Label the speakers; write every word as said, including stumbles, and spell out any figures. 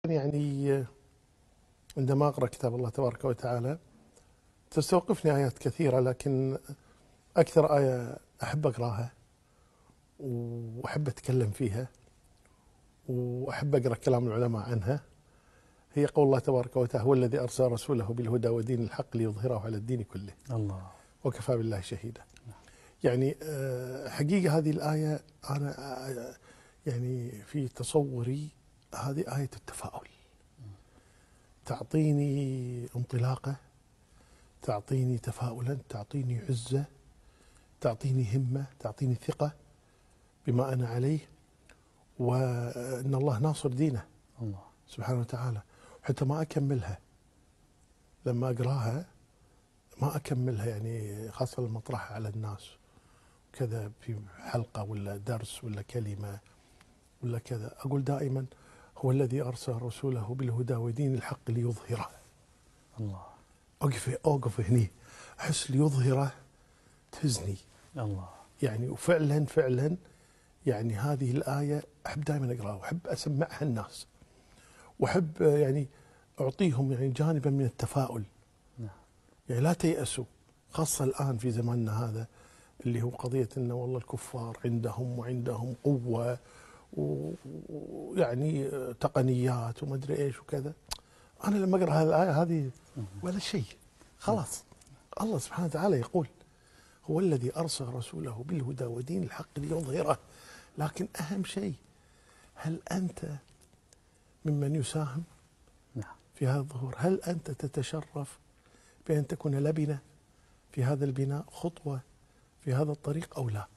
Speaker 1: يعني عندما أقرأ كتاب الله تبارك وتعالى تستوقفني آيات كثيرة، لكن أكثر آية أحب أقرأها وأحب أتكلم فيها وأحب أقرأ كلام العلماء عنها هي قول الله تبارك وتعالى: هو الذي أرسل رسوله بالهدى ودين الحق ليظهره على الدين كله
Speaker 2: الله
Speaker 1: وكفى بالله شهيدا. يعني حقيقة هذه الآية أنا يعني في تصوري هذه آية التفاؤل، تعطيني انطلاقة، تعطيني تفاؤلا، تعطيني عزة، تعطيني همة، تعطيني ثقة بما أنا عليه، وأن الله ناصر دينه
Speaker 2: الله
Speaker 1: سبحانه وتعالى. حتى ما أكملها لما أقراها ما أكملها، يعني خاصة لما أطرحها على الناس كذا في حلقة ولا درس ولا كلمة ولا كذا، أقول دائما: هو الذي أرسل رسوله بالهدى ودين الحق ليظهره.
Speaker 2: الله
Speaker 1: أوقف أوقف هني، أحس ليظهره تهزني
Speaker 2: الله
Speaker 1: يعني. وفعلا فعلا يعني هذه الآية أحب دائما أقرأها وأحب أسمعها الناس، وأحب يعني أعطيهم يعني جانبا من التفاؤل.
Speaker 2: نعم.
Speaker 1: يعني لا تيأسوا، خاصة الآن في زماننا هذا اللي هو قضية أنه والله الكفار عندهم وعندهم قوة ويعني تقنيات وما أدري إيش وكذا. أنا لما أقرأ هذه الآية هذه ولا شيء، خلاص. الله سبحانه وتعالى يقول: هو الذي أرسل رسوله بالهدى ودين الحق ليظهره. لكن أهم شيء، هل أنت ممن يساهم في هذا الظهور؟ هل أنت تتشرف بأن تكون لبنة في هذا البناء، خطوة في هذا الطريق أو لا؟